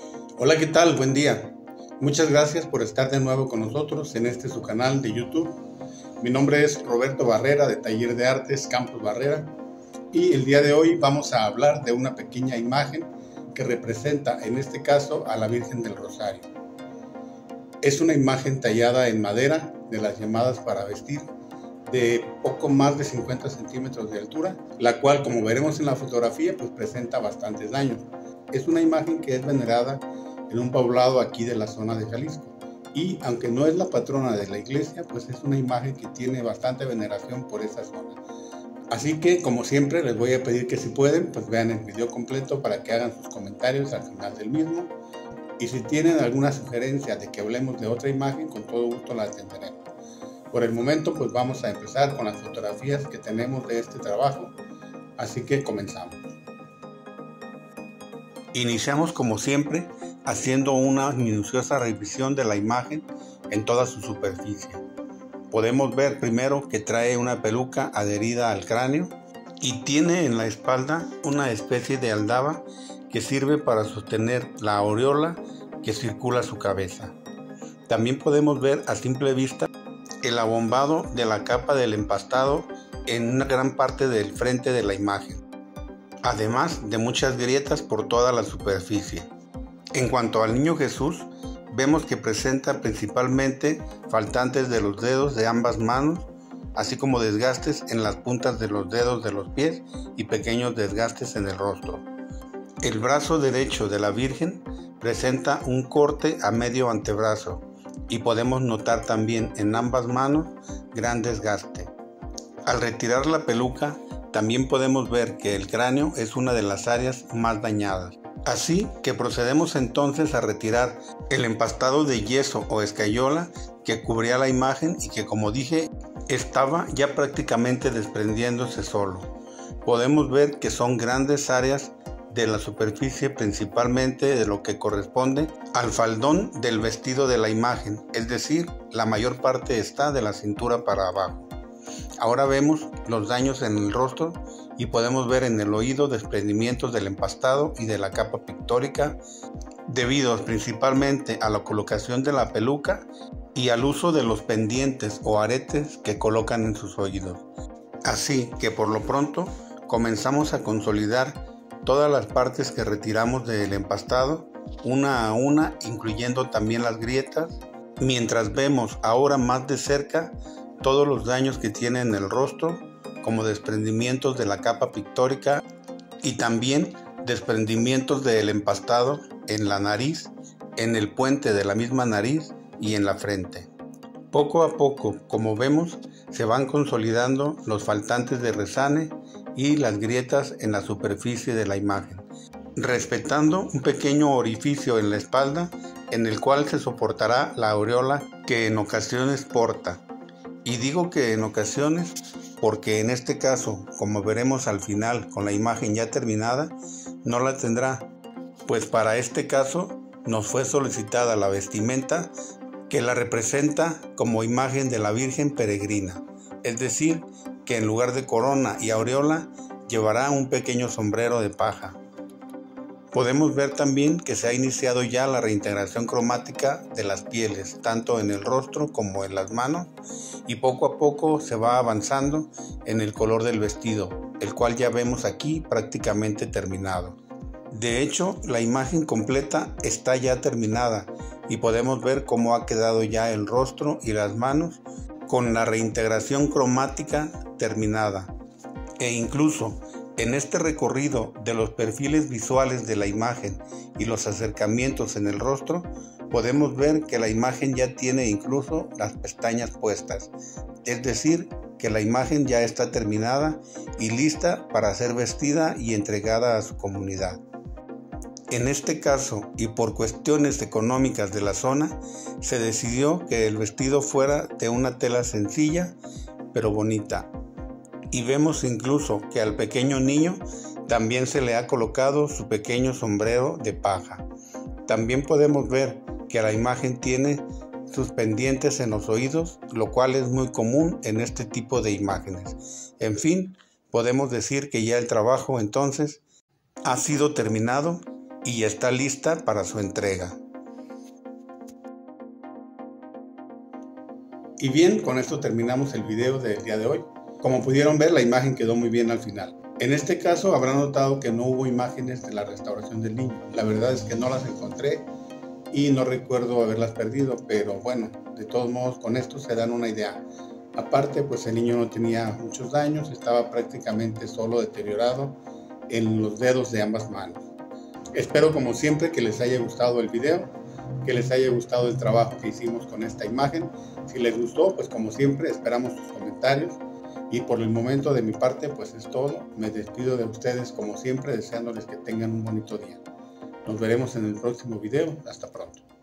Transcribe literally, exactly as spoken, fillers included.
Hola, ¿qué tal? Buen día. Muchas gracias por estar de nuevo con nosotros en este su canal de YouTube. Mi nombre es Roberto Barrera de Taller de Artes Campos Barrera y el día de hoy vamos a hablar de una pequeña imagen que representa en este caso a la Virgen del Rosario. Es una imagen tallada en madera de las llamadas para vestir de poco más de cincuenta centímetros de altura, la cual, como veremos en la fotografía, pues presenta bastantes daños. Es una imagen que es venerada en un poblado aquí de la zona de Jalisco, y aunque no es la patrona de la iglesia, pues es una imagen que tiene bastante veneración por esa zona. Así que, como siempre, les voy a pedir que si pueden, pues vean el video completo para que hagan sus comentarios al final del mismo, y si tienen alguna sugerencia de que hablemos de otra imagen, con todo gusto la atenderemos. Por el momento, pues vamos a empezar con las fotografías que tenemos de este trabajo, así que comenzamos. Iniciamos como siempre haciendo una minuciosa revisión de la imagen en toda su superficie. Podemos ver primero que trae una peluca adherida al cráneo y tiene en la espalda una especie de aldaba que sirve para sostener la aureola que circula su cabeza. También podemos ver a simple vista el abombado de la capa del empastado en una gran parte del frente de la imagen, además de muchas grietas por toda la superficie. En cuanto al niño Jesús, vemos que presenta principalmente faltantes de los dedos de ambas manos, así como desgastes en las puntas de los dedos de los pies y pequeños desgastes en el rostro. El brazo derecho de la Virgen presenta un corte a medio antebrazo y podemos notar también en ambas manos gran desgaste. Al retirar la peluca, también podemos ver que el cráneo es una de las áreas más dañadas. Así que procedemos entonces a retirar el empastado de yeso o escayola que cubría la imagen y que, como dije, estaba ya prácticamente desprendiéndose solo. Podemos ver que son grandes áreas de la superficie, principalmente de lo que corresponde al faldón del vestido de la imagen, es decir, la mayor parte está de la cintura para abajo. Ahora vemos los daños en el rostro y podemos ver en el oído desprendimientos del empastado y de la capa pictórica, debidos principalmente a la colocación de la peluca y al uso de los pendientes o aretes que colocan en sus oídos. Así que por lo pronto comenzamos a consolidar todas las partes que retiramos del empastado, una a una, incluyendo también las grietas, mientras vemos ahora más de cerca todos los daños que tiene en el rostro, como desprendimientos de la capa pictórica y también desprendimientos del empastado en la nariz, en el puente de la misma nariz y en la frente. Poco a poco, como vemos, se van consolidando los faltantes de resane y las grietas en la superficie de la imagen, respetando un pequeño orificio en la espalda en el cual se soportará la aureola que en ocasiones porta. Y digo que en ocasiones porque en este caso, como veremos al final con la imagen ya terminada, no la tendrá, pues para este caso nos fue solicitada la vestimenta que la representa como imagen de la Virgen peregrina, es decir, que en lugar de corona y aureola llevará un pequeño sombrero de paja. Podemos ver también que se ha iniciado ya la reintegración cromática de las pieles, tanto en el rostro como en las manos, y poco a poco se va avanzando en el color del vestido, el cual ya vemos aquí prácticamente terminado. De hecho, la imagen completa está ya terminada y podemos ver cómo ha quedado ya el rostro y las manos con la reintegración cromática terminada. E incluso en este recorrido de los perfiles visuales de la imagen y los acercamientos en el rostro, podemos ver que la imagen ya tiene incluso las pestañas puestas, es decir, que la imagen ya está terminada y lista para ser vestida y entregada a su comunidad. En este caso, y por cuestiones económicas de la zona, se decidió que el vestido fuera de una tela sencilla, pero bonita. Y vemos incluso que al pequeño niño también se le ha colocado su pequeño sombrero de paja. También podemos ver que la imagen tiene sus pendientes en los oídos, lo cual es muy común en este tipo de imágenes. En fin, podemos decir que ya el trabajo entonces ha sido terminado y está lista para su entrega. Y bien, con esto terminamos el video del día de hoy. Como pudieron ver, la imagen quedó muy bien al final. En este caso habrán notado que no hubo imágenes de la restauración del niño. La verdad es que no las encontré y no recuerdo haberlas perdido, pero bueno, de todos modos con esto se dan una idea. Aparte, pues el niño no tenía muchos daños, estaba prácticamente solo deteriorado en los dedos de ambas manos. Espero como siempre que les haya gustado el video, que les haya gustado el trabajo que hicimos con esta imagen. Si les gustó, pues como siempre esperamos sus comentarios. Y por el momento de mi parte pues es todo. Me despido de ustedes como siempre deseándoles que tengan un bonito día. Nos veremos en el próximo video. Hasta pronto.